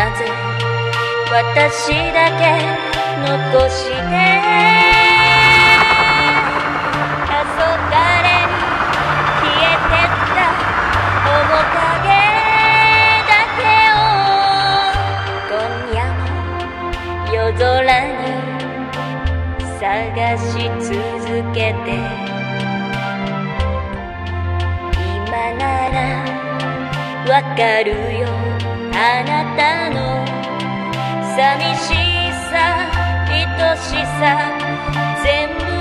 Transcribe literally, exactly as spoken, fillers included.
なぜ私だけ残して黄昏に消えてった面影だけを今夜も夜空に探し続けて今ならわかるよあなたの寂しさ愛しさ全部